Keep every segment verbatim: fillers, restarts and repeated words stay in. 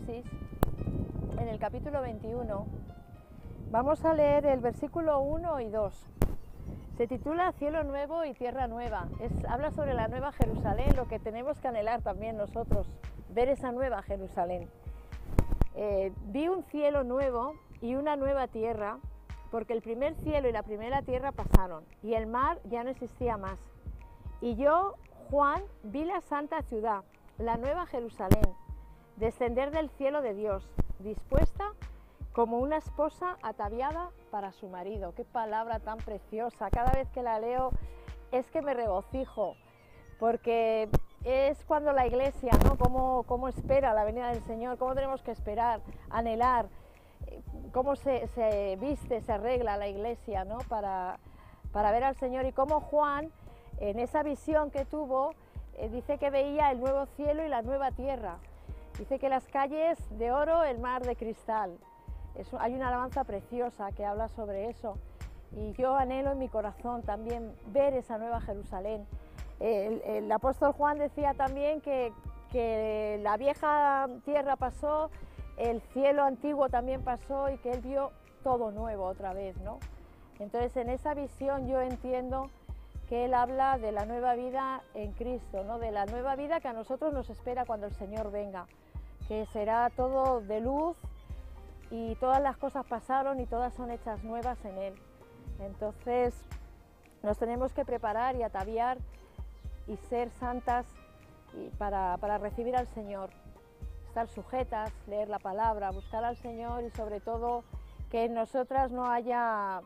Génesis, en el capítulo veintiuno, vamos a leer el versículo uno y dos. Se titula Cielo nuevo y tierra nueva. Es, habla sobre la nueva Jerusalén, lo que tenemos que anhelar también nosotros, ver esa nueva Jerusalén. Eh, vi un cielo nuevo y una nueva tierra, porque el primer cielo y la primera tierra pasaron, y el mar ya no existía más. Y yo, Juan, vi la santa ciudad, la nueva Jerusalén, descender del cielo de Dios, dispuesta como una esposa ataviada para su marido. Qué palabra tan preciosa. Cada vez que la leo es que me regocijo, porque es cuando la iglesia, ¿no? Cómo, cómo espera la venida del Señor, cómo tenemos que esperar, anhelar, cómo se, se viste, se arregla la iglesia, ¿no? para, para ver al Señor, y cómo Juan, en esa visión que tuvo, eh, dice que veía el nuevo cielo y la nueva tierra. Dice que las calles de oro, el mar de cristal. Es, hay una alabanza preciosa que habla sobre eso, y yo anhelo en mi corazón también ver esa nueva Jerusalén. El, el apóstol Juan decía también que, que la vieja tierra pasó, el cielo antiguo también pasó, y que él vio todo nuevo otra vez, ¿no? Entonces, en esa visión yo entiendo que él habla de la nueva vida en Cristo, ¿no? De la nueva vida que a nosotros nos espera cuando el Señor venga, que será todo de luz, y todas las cosas pasaron y todas son hechas nuevas en Él. Entonces nos tenemos que preparar y ataviar y ser santas y para, para recibir al Señor, estar sujetas, leer la palabra, buscar al Señor, y sobre todo que en nosotras no haya,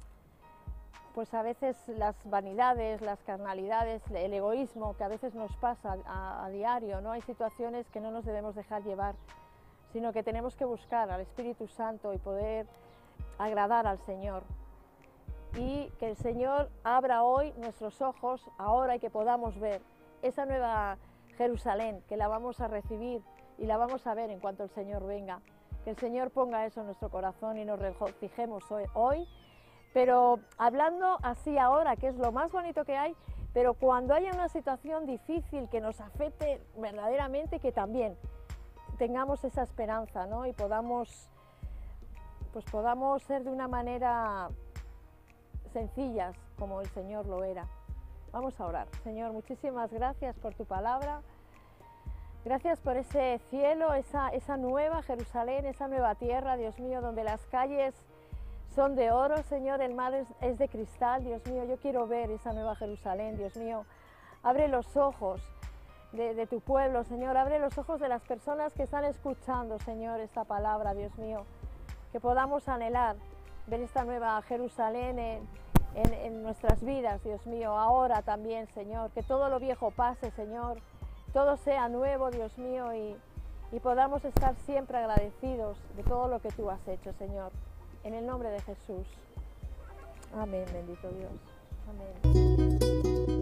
pues a veces las vanidades, las carnalidades, el egoísmo que a veces nos pasa a, a diario, ¿no? Hay situaciones que no nos debemos dejar llevar, sino que tenemos que buscar al Espíritu Santo y poder agradar al Señor. Y que el Señor abra hoy nuestros ojos, ahora, y que podamos ver esa nueva Jerusalén, que la vamos a recibir y la vamos a ver en cuanto el Señor venga. Que el Señor ponga eso en nuestro corazón y nos regocijemos hoy, hoy. Pero hablando así ahora, que es lo más bonito que hay, pero cuando haya una situación difícil que nos afecte verdaderamente, que también tengamos esa esperanza, ¿no? Y podamos, pues podamos ser de una manera sencillas como el Señor lo era. Vamos a orar. Señor, muchísimas gracias por tu palabra. Gracias por ese cielo, esa, esa nueva Jerusalén, esa nueva tierra, Dios mío, donde las calles son de oro, Señor, el mar es, es de cristal. Dios mío, yo quiero ver esa nueva Jerusalén. Dios mío, abre los ojos De, de tu pueblo, Señor, abre los ojos de las personas que están escuchando, Señor, esta palabra, Dios mío, que podamos anhelar ver esta nueva Jerusalén en, en, en nuestras vidas, Dios mío, ahora también, Señor, que todo lo viejo pase, Señor, todo sea nuevo, Dios mío, y, y podamos estar siempre agradecidos de todo lo que tú has hecho, Señor, en el nombre de Jesús. Amén, bendito Dios. Amén.